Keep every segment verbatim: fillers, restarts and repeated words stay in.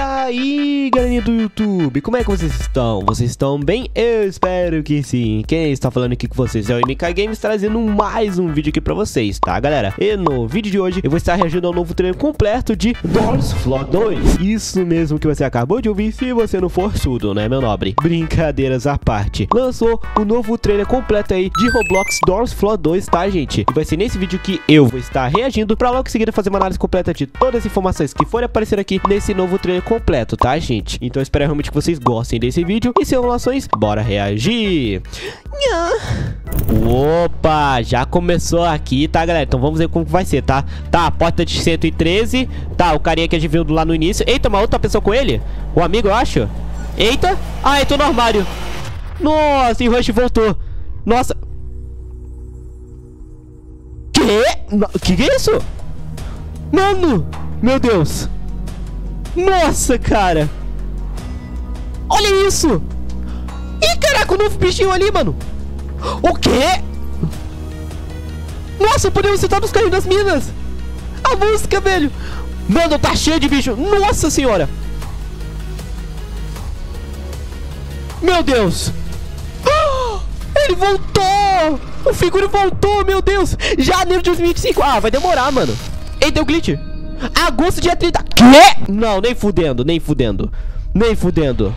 aí, galerinha do YouTube, como é que vocês estão? Vocês estão bem? Eu espero que sim. Quem está falando aqui com vocês é o M K Games, trazendo mais um vídeo aqui pra vocês, tá, galera? E no vídeo de hoje eu vou estar reagindo ao novo trailer completo de Doors Floor dois. Isso mesmo que você acabou de ouvir, se você não for surdo, né, meu nobre? Brincadeiras à parte. Lançou o novo trailer completo aí de Roblox Doors Floor dois, tá, gente? E vai ser nesse vídeo que eu vou estar reagindo pra logo em seguida fazer uma análise completa de todas as informações que forem aparecer aqui nesse novo trailer completo, tá, gente? Então eu espero realmente que vocês gostem desse vídeo. E sem enrolações, bora reagir. Opa, já começou aqui, tá, galera? Então vamos ver como vai ser, tá? Tá, a porta de cento e treze. Tá, o carinha que a gente viu lá no início. Eita, uma outra pessoa com ele? O amigo, eu acho. Eita. Ah, eu tô no armário. Nossa, e o Rush voltou. Nossa. Que? Que que é isso? Mano, meu Deus. Nossa, cara. Olha isso. Ih, caraca, o novo bichinho ali, mano. O quê? Nossa, podemos estar nos carrinhos das minas. A música, velho. Mano, tá cheio de bicho. Nossa senhora. Meu Deus. Ele voltou. O figurino voltou, meu Deus. Janeiro de dois mil e vinte e cinco. Ah, vai demorar, mano. Ei, deu glitch. Agosto, dia trinta. Quê? Não, nem fudendo, nem fudendo. Nem fudendo.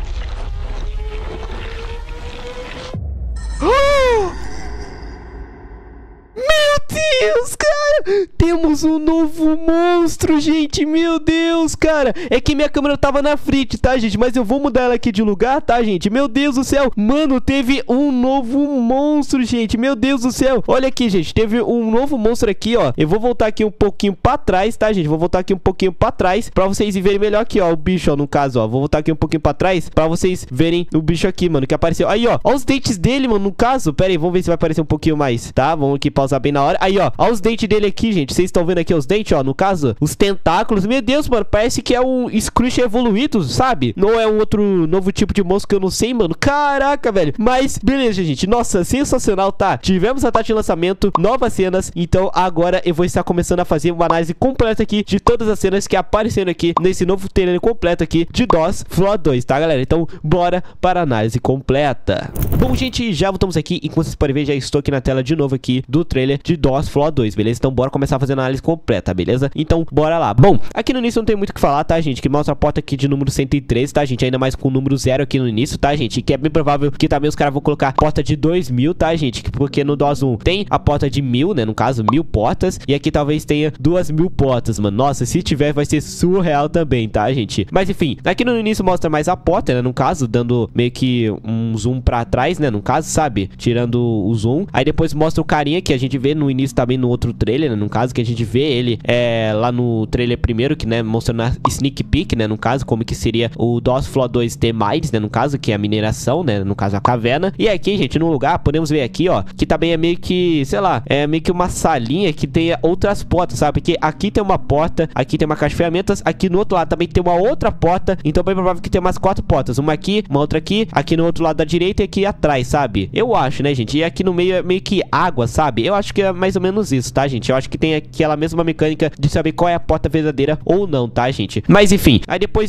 Meu Deus, cara. Temos um novo monstro, gente. Meu Deus, cara. É que minha câmera tava na frente, tá, gente? Mas eu vou mudar ela aqui de lugar, tá, gente? Meu Deus do céu. Mano, teve um novo monstro, gente. Meu Deus do céu. Olha aqui, gente. Teve um novo monstro aqui, ó. Eu vou voltar aqui um pouquinho pra trás, tá, gente? Vou voltar aqui um pouquinho pra trás pra vocês verem melhor aqui, ó. O bicho, ó, no caso, ó. Vou voltar aqui um pouquinho pra trás pra vocês verem o bicho aqui, mano, que apareceu. Aí, ó. Ó os dentes dele, mano, no caso. Pera aí, vamos ver se vai aparecer um pouquinho mais, tá? Vamos aqui pausar bem na hora. Aí, ó. Ó os dentes dele aqui, gente. Vocês estão vendo aqui os dentes, ó. No caso, os tentáculos. Meu Deus, mano. Parece que é um Scrooge evoluído, sabe? Não é um outro novo tipo de monstro que eu não sei, mano. Caraca, velho. Mas, beleza, gente. Nossa, sensacional, tá? Tivemos a data de lançamento, novas cenas. Então, agora eu vou estar começando a fazer uma análise completa aqui de todas as cenas que apareceram aqui nesse novo trailer completo aqui de Doors Floor dois, tá, galera? Então, bora para a análise completa. Bom, gente, já voltamos aqui. E como vocês podem ver, já estou aqui na tela de novo aqui do trailer de Doors Floor dois, beleza? Então bora começar a fazer a análise completa, beleza? Então bora lá. Bom, aqui no início não tem muito o que falar, tá, gente? Que mostra a porta aqui de número cento e treze, tá, gente? Ainda mais com o número zero aqui no início, tá, gente? Que é bem provável que também os caras vão colocar porta de dois mil, tá, gente? Porque no Doors um tem a porta de mil, né? No caso, mil portas. E aqui talvez tenha duas mil portas, mano. Nossa, se tiver vai ser surreal também, tá, gente? Mas enfim, aqui no início mostra mais a porta, né? No caso, dando meio que um zoom pra trás, né? No caso, sabe? Tirando o zoom. Aí depois mostra o carinha que a gente vê no início também no outro trailer, né? No caso, que a gente vê ele é, lá no trailer primeiro, que, né, mostrando a sneak peek, né? No caso, como que seria o Doors Floor dois T mais, né? No caso, que é a mineração, né? No caso, a caverna. E aqui, gente, no lugar, podemos ver aqui, ó, que também é meio que, sei lá, é meio que uma salinha que tem outras portas, sabe? Porque aqui tem uma porta, aqui tem uma caixa de ferramentas, aqui no outro lado também tem uma outra porta. Então, bem provável que tenha umas quatro portas. Uma aqui, uma outra aqui, aqui no outro lado da direita e aqui atrás, sabe? Eu acho, né, gente? E aqui no meio é meio que água, sabe? Eu acho que é mais ou menos isso, tá, gente? Eu acho que tem aquela mesma mecânica de saber qual é a porta verdadeira ou não, tá, gente? Mas enfim, aí depois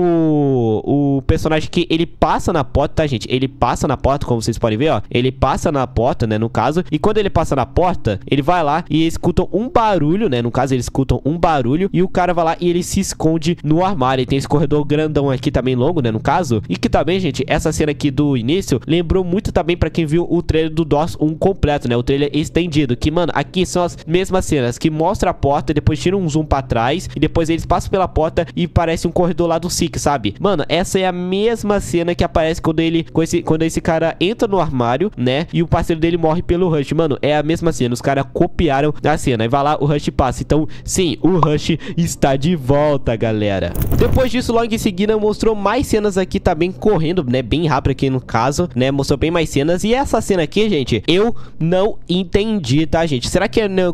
o o personagem que ele passa na porta, tá, gente? Ele passa na porta, como vocês podem ver, ó. Ele passa na porta, né, no caso. E quando ele passa na porta, ele vai lá e escuta um barulho, né? No caso, eles escutam um barulho e o cara vai lá e ele se esconde no armário. E tem esse corredor grandão aqui também longo, né, no caso. E que também, gente, essa cena aqui do início lembrou muito também pra quem viu o trailer do Doors um completo, né? O trailer estendido, que, mano, aqui são as mesmas cenas, que mostra a porta, depois tira um zoom pra trás, e depois eles passam pela porta e parece um corredor lá do Sick, sabe? Mano, essa é a mesma cena que aparece quando ele, com esse, quando esse cara entra no armário, né? E o parceiro dele morre pelo Rush. Mano, é a mesma cena, os caras copiaram a cena, aí vai lá, o Rush passa. Então, sim, o Rush está de volta, galera. Depois disso, logo em seguida, mostrou mais cenas aqui também correndo, né? Bem rápido aqui no caso, né? Mostrou bem mais cenas. E essa cena aqui, gente, eu não entendi, tá, gente? Será que é o negócio da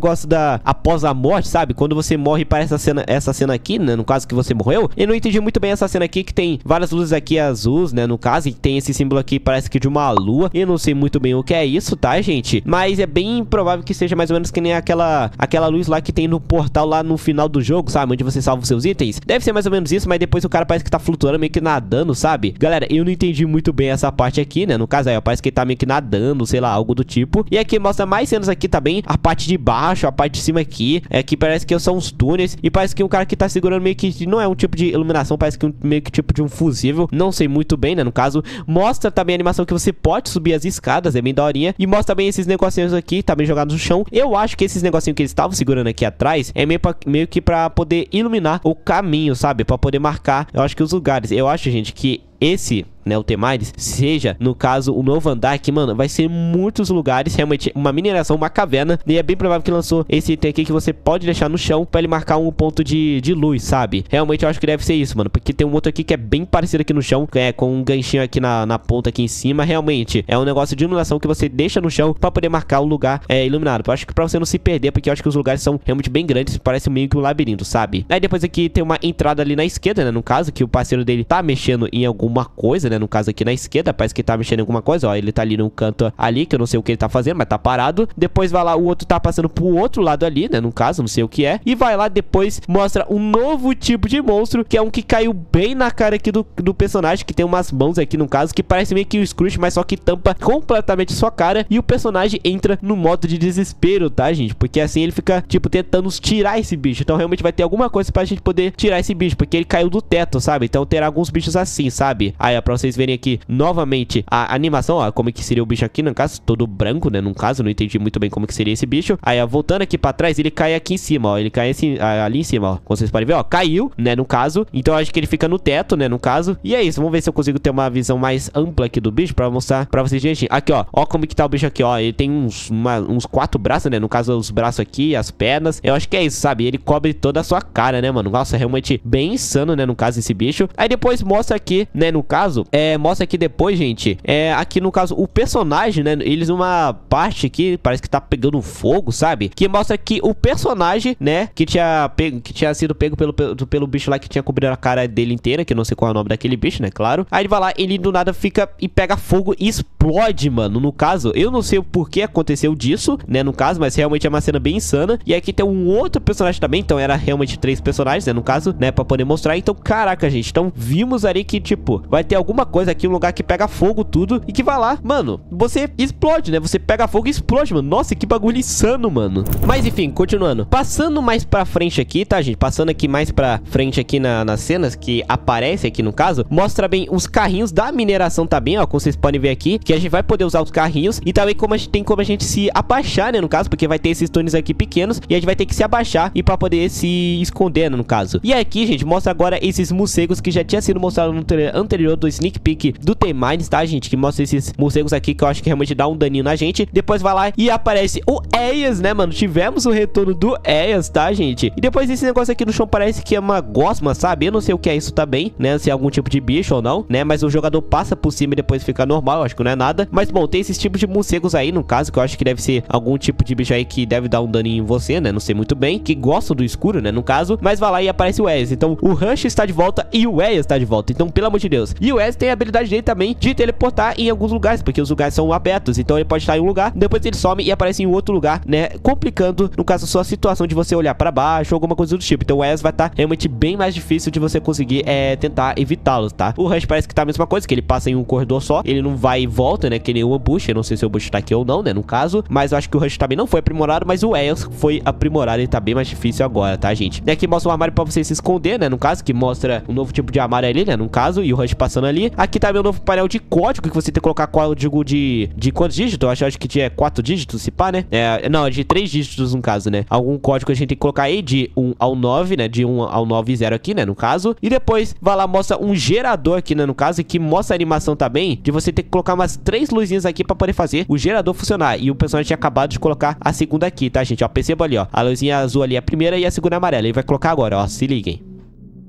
vida após a morte, sabe? Quando você morre para essa cena, essa cena aqui, né? No caso que você morreu. Eu não entendi muito bem essa cena aqui, que tem várias luzes aqui azuis, né? No caso, e tem esse símbolo aqui, parece que de uma lua. Eu não sei muito bem o que é isso, tá, gente? Mas é bem provável que seja mais ou menos que nem aquela, aquela luz lá que tem no portal lá no final do jogo, sabe? Onde você salva os seus itens. Deve ser mais ou menos isso, mas depois o cara parece que tá flutuando, meio que nadando, sabe? Galera, eu não entendi muito bem essa parte aqui, né? No caso aí, ó, parece que ele tá meio que nadando, sei lá, algo do tipo. E aqui mostra mais cenas aqui também. A parte de baixo, a parte de cima aqui. É que parece que são uns túneis. E parece que um cara que tá segurando meio que... Não é um tipo de iluminação, parece que um, meio que tipo de um fusível. Não sei muito bem, né? No caso, mostra também a animação que você pode subir as escadas, é bem daorinha. E mostra também esses negocinhos aqui, também jogados no chão. Eu acho que esses negocinhos que eles estavam segurando aqui atrás é meio, pra, meio que pra poder iluminar o caminho, sabe? Pra poder marcar, eu acho que os lugares. Eu acho, gente, que esse, né, o T-Mines, seja, no caso, o novo andar que, mano, vai ser muitos lugares, realmente, uma mineração, uma caverna, e é bem provável que lançou esse item aqui que você pode deixar no chão pra ele marcar um ponto de, de luz, sabe? Realmente, eu acho que deve ser isso, mano, porque tem um outro aqui que é bem parecido aqui no chão, é, com um ganchinho aqui na, na ponta aqui em cima, realmente, é um negócio de iluminação que você deixa no chão pra poder marcar o lugar é, iluminado. Eu acho que pra você não se perder, porque eu acho que os lugares são realmente bem grandes, parece meio que um labirinto, sabe? Aí depois aqui tem uma entrada ali na esquerda, né, no caso, que o parceiro dele tá mexendo em alguma coisa, né, no caso aqui na esquerda, parece que tá mexendo em alguma coisa, ó, ele tá ali no canto ali, que eu não sei o que ele tá fazendo, mas tá parado. Depois vai lá, o outro tá passando pro outro lado ali, né, no caso, não sei o que é, e vai lá depois, mostra um novo tipo de monstro, que é um que caiu bem na cara aqui do, do personagem, que tem umas mãos aqui, no caso, que parece meio que o Scrooge, mas só que tampa completamente sua cara, e o personagem entra no modo de desespero, tá, gente? Porque assim ele fica, tipo, tentando tirar esse bicho, então realmente vai ter alguma coisa pra gente poder tirar esse bicho, porque ele caiu do teto, sabe? Então terá alguns bichos assim, sabe? Aí, ó, pra vocês verem aqui novamente a animação, ó, como é que seria o bicho aqui, no caso, todo branco, né, no caso, não entendi muito bem como que seria esse bicho. Aí, ó, voltando aqui pra trás, ele cai aqui em cima, ó, ele cai assim, ali em cima, ó, como vocês podem ver, ó, caiu, né, no caso, então acho que ele fica no teto, né, no caso, e é isso, vamos ver se eu consigo ter uma visão mais ampla aqui do bicho pra mostrar pra vocês, gente, aqui, ó, ó como que tá o bicho aqui, ó, ele tem uns, uma, uns quatro braços, né, no caso, os braços aqui, as pernas, eu acho que é isso, sabe, ele cobre toda a sua cara, né, mano, nossa, é realmente bem insano, né, no caso, esse bicho. Aí depois mostra aqui, né, no caso, é, mostra aqui depois, gente, é, aqui no caso, o personagem, né, eles uma parte aqui, parece que tá pegando fogo, sabe, que mostra que o personagem, né, que tinha, pego, que tinha sido pego pelo, pelo, pelo bicho lá, que tinha cobrido a cara dele inteira, que eu não sei qual é o nome daquele bicho, né, claro. Aí ele vai lá, ele do nada fica e pega fogo e explode, mano, no caso, eu não sei o porquê aconteceu disso, né, no caso, mas realmente é uma cena bem insana. E aqui tem um outro personagem também, então era realmente três personagens, né, no caso, né, pra poder mostrar. Então, caraca, gente, então vimos ali que, tipo, vai ter alguma coisa aqui, um lugar que pega fogo tudo e que vai lá, mano, você explode, né, você pega fogo e explode, mano, nossa, que bagulho insano, mano. Mas enfim, continuando, passando mais pra frente aqui, tá, gente, passando aqui mais pra frente aqui na, nas cenas que aparece aqui no caso, mostra bem os carrinhos da mineração também, ó, como vocês podem ver aqui, que a gente vai poder usar os carrinhos e também como a gente tem como a gente se abaixar, né, no caso, porque vai ter esses túneis aqui pequenos e a gente vai ter que se abaixar e pra poder se esconder, né, no caso. E aqui, gente, mostra agora esses morcegos que já tinha sido mostrado no trailer anterior do sneak peek do T-Mines, tá, gente, que mostra esses morcegos aqui que eu acho que realmente dá um daninho na gente. Depois vai lá e aparece o Eyas, né, mano, tivemos o retorno do Eyas, tá, gente. E depois esse negócio aqui no chão parece que é uma gosma, sabe, eu não sei o que é isso também, né, se é algum tipo de bicho ou não, né, mas o jogador passa por cima e depois fica normal, eu acho que não é nada. Mas bom, tem esses tipos de morcegos aí, no caso, que eu acho que deve ser algum tipo de bicho aí que deve dar um daninho em você, né, não sei muito bem, que gostam do escuro, né, no caso. Mas vai lá e aparece o Eyas, então o Rush está de volta e o Eyas está de volta, então pelo amor de Deus. E o Eyas tem a habilidade dele também de teleportar em alguns lugares, porque os lugares são abertos, então ele pode estar em um lugar, depois ele some e aparece em outro lugar, né, complicando, no caso, a sua situação de você olhar pra baixo ou alguma coisa do tipo. Então o Eyas vai estar realmente bem mais difícil de você conseguir é, tentar evitá-lo, tá? O Rush parece que tá a mesma coisa, que ele passa em um corredor só, ele não vai e volta, né, que nem o Ambush, eu não sei se o Ambush tá aqui ou não, né, no caso, mas eu acho que o Rush também não foi aprimorado, mas o Eyas foi aprimorado, ele tá bem mais difícil agora, tá, gente? E aqui mostra um armário pra você se esconder, né, no caso, que mostra um novo tipo de armário ali, né, no caso, e o Rush passando ali. Aqui também um novo painel de código, que você tem que colocar código de, de quantos dígitos? Eu acho, acho que tinha quatro dígitos, se pá, né? É, não, é de três dígitos no caso, né? Algum código que a gente tem que colocar aí de um ao nove, né? De um ao nove e zero aqui, né? No caso. E depois vai lá, mostra um gerador aqui, né? No caso, e que mostra a animação também de você ter que colocar umas três luzinhas aqui pra poder fazer o gerador funcionar. E o personagem tinha acabado de colocar a segunda aqui, tá, gente? Ó, perceba ali, ó. A luzinha azul ali é a primeira e a segunda é amarela. Ele vai colocar agora, ó. Se liguem.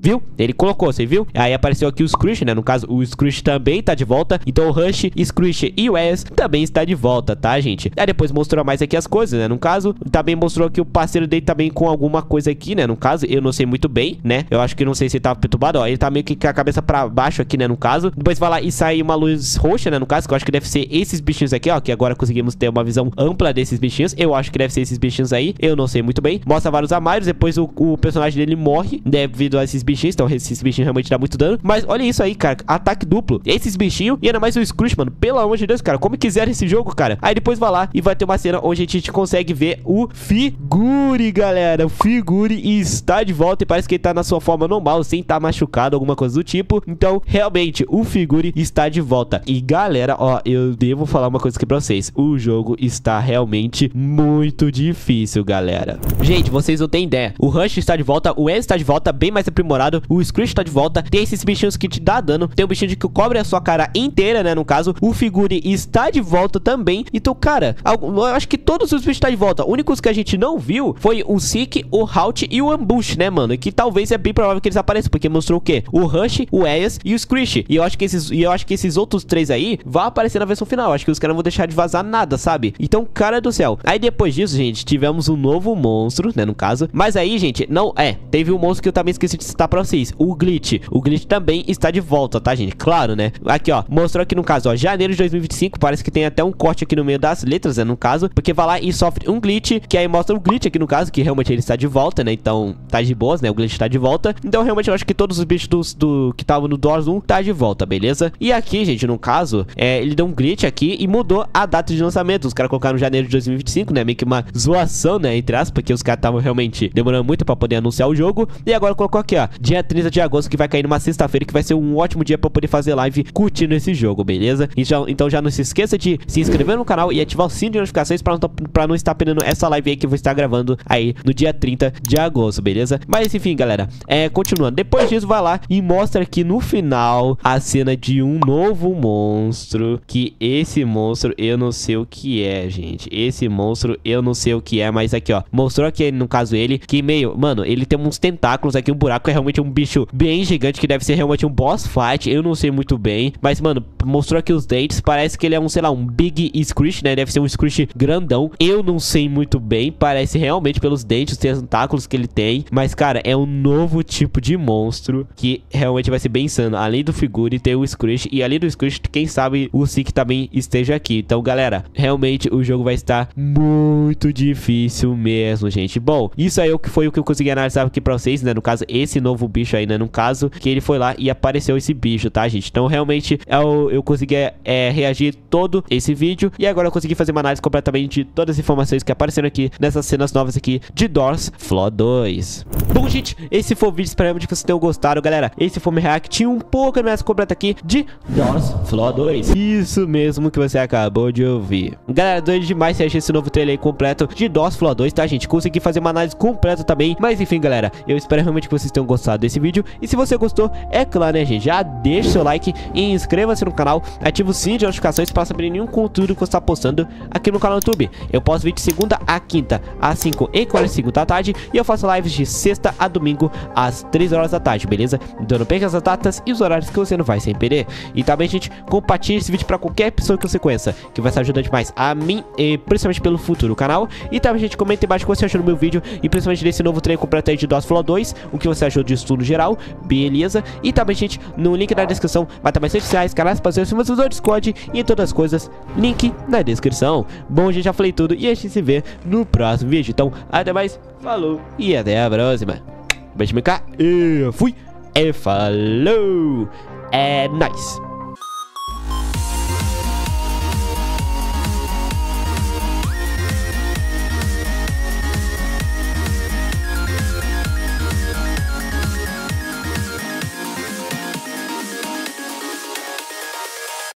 viu? Ele colocou, você viu? Aí apareceu aqui o Screech, né? No caso, o Screech também tá de volta. Então o Rush, Screech e o Ace também está de volta, tá, gente? Aí depois mostrou mais aqui as coisas, né? No caso, também mostrou que o parceiro dele também com alguma coisa aqui, né? No caso, eu não sei muito bem, né? Eu acho que não sei se ele tava perturbado, ó. Ele tá meio que com a cabeça pra baixo aqui, né? No caso. Depois vai lá e sai uma luz roxa, né? No caso, que eu acho que deve ser esses bichinhos aqui, ó. Que agora conseguimos ter uma visão ampla desses bichinhos. Eu acho que deve ser esses bichinhos aí. Eu não sei muito bem. Mostra vários armários. Depois o, o personagem dele morre devido a esses bichinhos. Então esses bichinhos realmente dão muito dano. Mas olha isso aí, cara. Ataque duplo. Esses bichinhos. E ainda mais o Screech, mano. Pelo amor de Deus, cara. Como quiser esse jogo, cara. Aí depois vai lá e vai ter uma cena onde a gente consegue ver o Figure, galera. O Figure está de volta e parece que ele tá na sua forma normal, sem estar machucado, alguma coisa do tipo. Então, realmente, o Figure está de volta. E, galera, ó, eu devo falar uma coisa aqui pra vocês. O jogo está realmente muito difícil, galera. Gente, vocês não têm ideia. O Rush está de volta, o Ace está de volta, bem mais aprimorado. O Screech está de volta. Tem esses bichinhos que te dá dano. Tem um bichinho de que cobre a sua cara inteira, né, no caso. O Figure está de volta também. Então, cara, eu acho que todos os bichos estão de volta. Únicos que a gente não viu foi o Seek, o Halt e o Ambush, né, mano? Que talvez é bem provável que eles apareçam, porque mostrou o quê? O Rush, o Ace e o Screech. E eu acho que esses, e eu acho que esses outros três aí vão aparecer na versão final. Eu acho que os caras não vão deixar de vazar nada, sabe? Então, cara do céu. Aí depois disso, gente, tivemos um novo monstro, né, no caso. Mas aí, gente, não, é, teve um monstro que eu também esqueci de citar pra vocês. O Glitch. O Glitch também está de volta, tá, gente? Claro, né? Aqui, ó, mostrou aqui no caso, ó, janeiro de dois mil e vinte e cinco. Parece que tem até um corte aqui no meio das letras, né, no caso. Porque vai lá e sofre um glitch, que aí mostra o glitch aqui no caso, que realmente ele está de volta, né? Então, tá de boas, né? O glitch tá de volta. Então, realmente, eu acho que todos os bichos do, do que estavam no Doors um tá de volta, beleza? E aqui, gente, no caso, é, ele deu um glitch aqui e mudou a data de lançamento. Os caras colocaram janeiro de dois mil e vinte e cinco, né? Meio que uma zoação, né? Entre aspas, porque os caras estavam realmente demorando muito pra poder anunciar o jogo. E agora colocou aqui, ó, dia trinta de agosto, que vai cair numa sexta-feira, que vai ser um ótimo dia pra poder fazer live curtindo esse jogo, beleza? Então, então já não se esqueça de se inscrever no canal e ativar o sininho de notificações pra não, pra não estar perdendo essa live aí que eu vou estar gravando aí no dia trinta de agosto, beleza? Mas enfim, galera, é, continuando. Depois disso, vai lá e mostra aqui no final a cena de um novo monstro, que esse monstro eu não sei o que é, gente. Esse monstro eu não sei o que é, mas aqui, ó, mostrou aqui, no caso ele, que meio, mano, ele tem uns tentáculos aqui, um buraco, é realmente um bicho bem gigante, que deve ser realmente um boss fight, eu não sei muito bem, mas, mano, mostrou aqui os dentes, parece que ele é um, sei lá, um Big Screech, né, deve ser um Screech grandão, eu não sei muito bem, parece realmente pelos dentes, os tentáculos que ele tem, mas, cara, é um novo tipo de monstro, que realmente vai ser bem insano. Além do Figure, tem o Screech, e além do Screech, quem sabe o Seek também esteja aqui. Então, galera, realmente o jogo vai estar muito difícil mesmo, gente. Bom, isso aí foi o que eu consegui analisar aqui pra vocês, né, no caso, esse novo bicho aí, né, no caso, que ele foi lá e apareceu esse bicho, tá, gente? Então, realmente, eu, eu consegui é, reagir todo esse vídeo, e agora eu consegui fazer uma análise completamente de todas as informações que apareceram aqui nessas cenas novas aqui de Doors Floor dois. Bom, gente, esse foi o vídeo, esperamos que vocês tenham gostado, galera. Esse foi o meu react um pouco mais completo aqui de Doors Floor dois. Isso mesmo que você acabou de ouvir. Galera, doido demais se achar esse novo trailer aí completo de Doors Floor dois, tá, gente? Consegui fazer uma análise completa também, mas enfim, galera, eu espero realmente que vocês tenham gostado desse vídeo, e se você gostou, é claro, né, gente, já deixa seu like e inscreva-se no canal, ativa o sininho de notificações para saber nenhum conteúdo que eu estou postando aqui no canal do YouTube. Eu posto vídeo de segunda a quinta, às cinco e quarenta e cinco da tarde, e eu faço lives de sexta a domingo, às três horas da tarde, beleza? Então não perca as datas e os horários que você não vai sem perder. E também, gente, compartilhe esse vídeo para qualquer pessoa que você conheça, que vai estar ajudando demais a mim, e principalmente pelo futuro do canal. E também, gente, comenta embaixo o que você achou do meu vídeo, e principalmente desse novo trailer completo aí de Doors Floor dois, o que você achou disso tudo no geral, beleza? E também, gente, no link da descrição vai estar mais redes sociais, canais, parceiros, do Discord e em todas as coisas, link na descrição. Bom, gente, já falei tudo e a gente se vê no próximo vídeo. Então, até mais, falou e até a próxima. Beijo, me cá, e fui, e falou, é nóis.